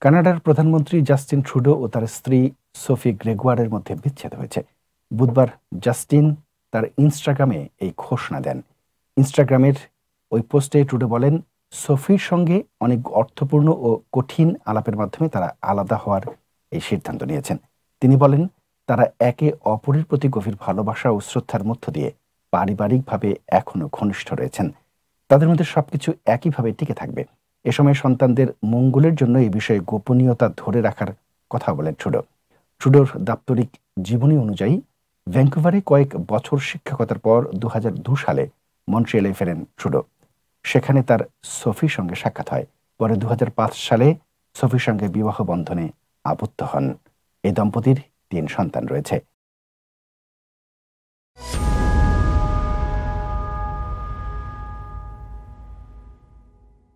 কানাডার প্রধানমন্ত্রী Justin Trudeau ও তার স্ত্রী সোফি গ্রেগোয়ারের মধ্যে বিচ্ছেদ হয়েছে। বুধবার জাস্টিন তার ইনস্টাগ্রামে এই ঘোষণা দেন। ইনস্টাগ্রামের ওই পোস্টে ট্রুডো বলেন, সোফির সঙ্গে অনেক অর্থপূর্ণ ও কঠিন আলাপের মাধ্যমে তারা আলাদা হওয়ার এই সিদ্ধান্ত নিয়েছেন। তিনি বলেন, তারা একে অপরের প্রতি গভীর ভালোবাসা ও শ্রদ্ধার মধ্য দিয়ে পারিবারিকভাবে এখনো ঘনিষ্ঠ রয়েছেন। তাদের মধ্যে সবকিছু একইভাবে টিকে থাকবে। এ সময় সন্তানদের মঙ্গলের জন্য এই বিষয়ে গোপনীয়তা ধরে রাখার কথা বলেন ট্রুডো। ট্রুডোর দাপ্তরিক জীবনী অনুযায়ী ভ্যাঙ্কুভারে কয়েক বছর শিক্ষকতার পর 2002 সালে মন্ট্রিয়ালে ফেরেন ট্রুডো। সেখানে তার সোফির সঙ্গে সাক্ষাৎ হয়। পরে 2005 সালে সোফির সঙ্গে বিবাহ বন্ধনে আবদ্ধ হন। এই দম্পতির 3 সন্তান রয়েছে।